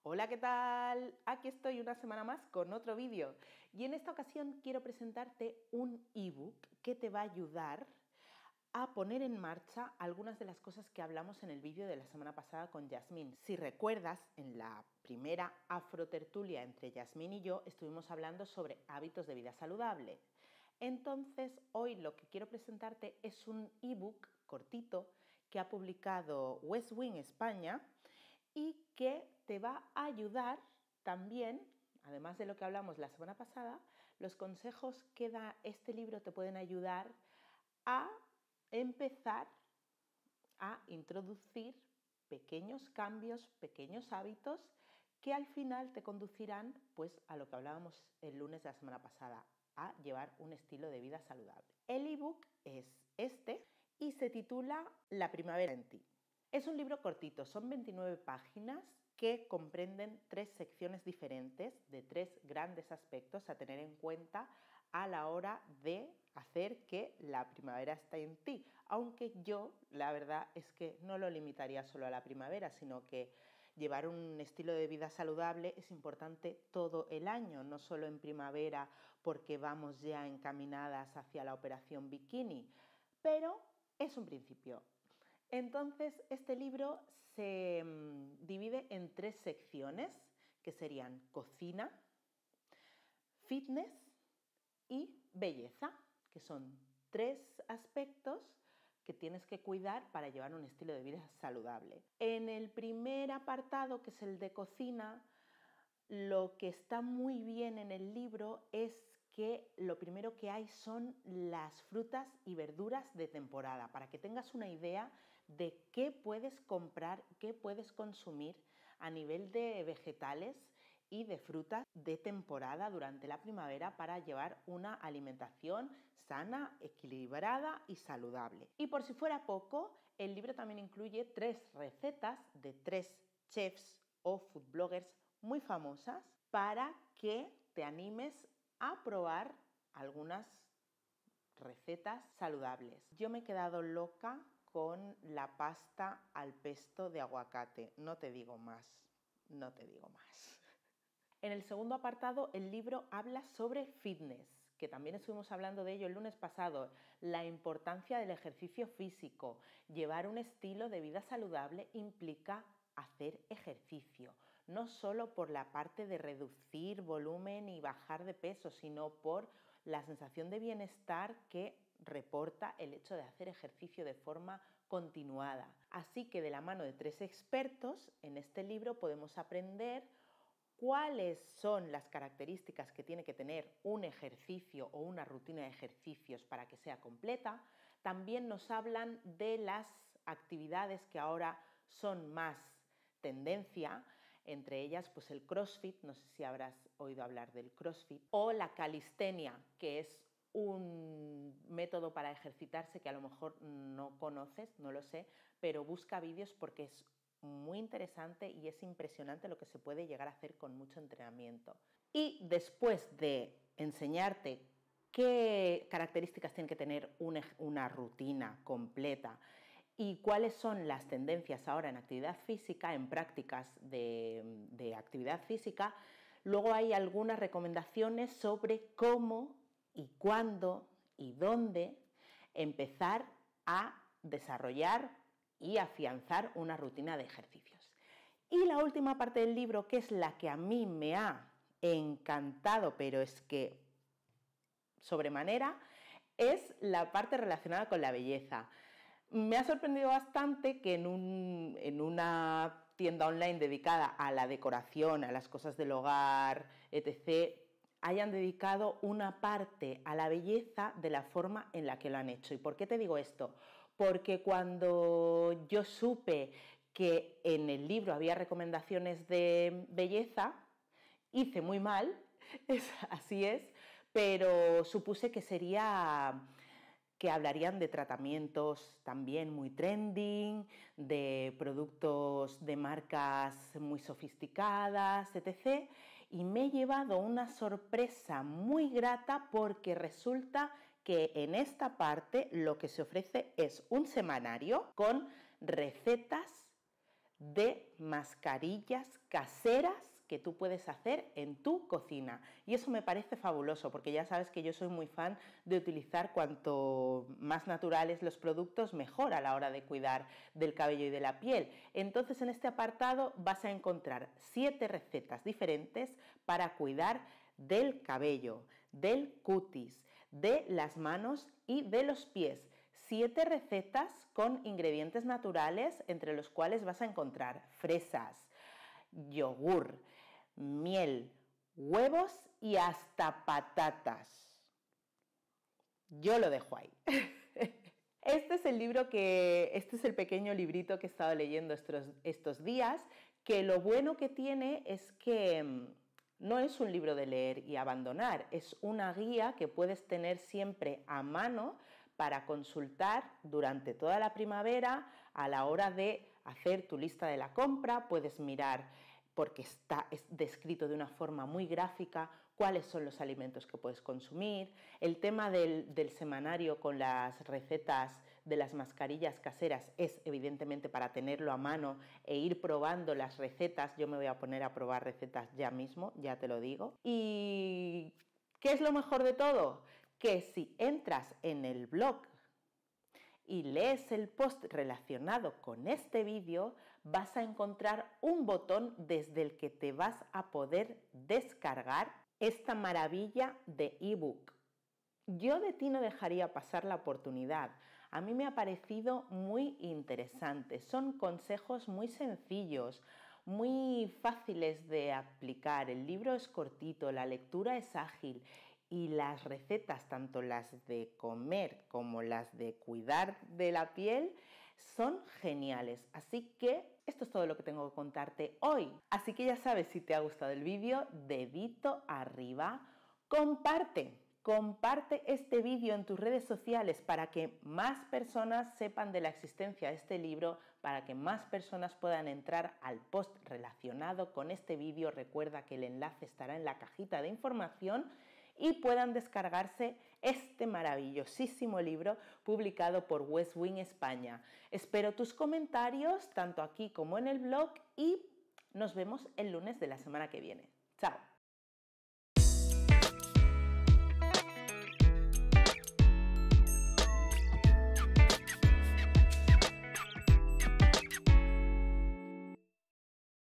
Hola, ¿qué tal? Aquí estoy una semana más con otro vídeo y en esta ocasión quiero presentarte un ebook que te va a ayudar a poner en marcha algunas de las cosas que hablamos en el vídeo de la semana pasada con Yasmín. Si recuerdas, en la primera afrotertulia entre Yasmín y yo estuvimos hablando sobre hábitos de vida saludable. Entonces, hoy lo que quiero presentarte es un ebook cortito que ha publicado West Wing España y que te va a ayudar también, además de lo que hablamos la semana pasada, los consejos que da este libro te pueden ayudar a empezar a introducir pequeños cambios, pequeños hábitos que al final te conducirán pues a lo que hablábamos el lunes de la semana pasada, a llevar un estilo de vida saludable. El ebook es este y se titula La primavera en ti. Es un libro cortito, son 29 páginas que comprenden 3 secciones diferentes de 3 grandes aspectos a tener en cuenta a la hora de hacer que la primavera esté en ti. Aunque yo, la verdad es que no lo limitaría solo a la primavera, sino que llevar un estilo de vida saludable es importante todo el año, no solo en primavera porque vamos ya encaminadas hacia la operación bikini, pero es un principio. Entonces, este libro se divide en 3 secciones, que serían cocina, fitness y belleza, que son 3 aspectos que tienes que cuidar para llevar un estilo de vida saludable. En el primer apartado, que es el de cocina, lo que está muy bien en el libro es que lo primero que hay son las frutas y verduras de temporada, para que tengas una idea de qué puedes comprar, qué puedes consumir a nivel de vegetales y de frutas de temporada durante la primavera para llevar una alimentación sana, equilibrada y saludable. Y por si fuera poco, el libro también incluye 3 recetas de 3 chefs o food bloggers muy famosas para que te animes a probar algunas recetas saludables. Yo me he quedado loca con la pasta al pesto de aguacate, no te digo más, no te digo más. En el segundo apartado, el libro habla sobre fitness, que también estuvimos hablando de ello el lunes pasado, la importancia del ejercicio físico. Llevar un estilo de vida saludable implica hacer ejercicio, no solo por la parte de reducir volumen y bajar de peso, sino por la sensación de bienestar que reporta el hecho de hacer ejercicio de forma continuada. Así que de la mano de 3 expertos, en este libro podemos aprender cuáles son las características que tiene que tener un ejercicio o una rutina de ejercicios para que sea completa. También nos hablan de las actividades que ahora son más tendencia, entre ellas pues el CrossFit, no sé si habrás oído hablar del CrossFit, o la calistenia, que es un método para ejercitarse que a lo mejor no conoces, no lo sé, pero busca vídeos porque es muy interesante y es impresionante lo que se puede llegar a hacer con mucho entrenamiento. Y después de enseñarte qué características tiene que tener una rutina completa y cuáles son las tendencias ahora en actividad física, en prácticas de actividad física, luego hay algunas recomendaciones sobre cómo y cuándo y dónde empezar a desarrollar y afianzar una rutina de ejercicios. Y la última parte del libro, que es la que a mí me ha encantado, pero es que sobremanera, es la parte relacionada con la belleza. Me ha sorprendido bastante que en una tienda online dedicada a la decoración, a las cosas del hogar, etc., hayan dedicado una parte a la belleza de la forma en la que lo han hecho. ¿Y por qué te digo esto? Porque cuando yo supe que en el libro había recomendaciones de belleza, hice muy mal, así es, pero supuse que que hablarían de tratamientos también muy trending, de productos de marcas muy sofisticadas, etc. Y me he llevado una sorpresa muy grata porque resulta que en esta parte lo que se ofrece es un semanario con recetas de mascarillas caseras que tú puedes hacer en tu cocina. Y eso me parece fabuloso, porque ya sabes que yo soy muy fan de utilizar cuanto más naturales los productos, mejor a la hora de cuidar del cabello y de la piel. Entonces, en este apartado vas a encontrar 7 recetas diferentes para cuidar del cabello, del cutis, de las manos y de los pies. 7 recetas con ingredientes naturales, entre los cuales vas a encontrar fresas, yogur, miel, huevos y hasta patatas. Yo lo dejo ahí. Este es el pequeño librito que he estado leyendo estos días, que lo bueno que tiene es que no es un libro de leer y abandonar, es una guía que puedes tener siempre a mano para consultar durante toda la primavera a la hora de hacer tu lista de la compra. Puedes mirar, porque está descrito de una forma muy gráfica, cuáles son los alimentos que puedes consumir. El tema del semanario con las recetas de las mascarillas caseras es evidentemente para tenerlo a mano e ir probando las recetas. Yo me voy a poner a probar recetas ya mismo, ya te lo digo. ¿Y qué es lo mejor de todo? Que si entras en el blog y lees el post relacionado con este vídeo, vas a encontrar un botón desde el que te vas a poder descargar esta maravilla de ebook. Yo de ti no dejaría pasar la oportunidad. A mí me ha parecido muy interesante. Son consejos muy sencillos, muy fáciles de aplicar. El libro es cortito, la lectura es ágil y las recetas, tanto las de comer como las de cuidar de la piel, son geniales. Así que esto es todo lo que tengo que contarte hoy. Así que ya sabes, si te ha gustado el vídeo, dedito arriba, comparte este vídeo en tus redes sociales para que más personas sepan de la existencia de este libro, para que más personas puedan entrar al post relacionado con este vídeo. Recuerda que el enlace estará en la cajita de información y puedan descargarse este maravillosísimo libro publicado por West Wing España. Espero tus comentarios tanto aquí como en el blog y nos vemos el lunes de la semana que viene. ¡Chao!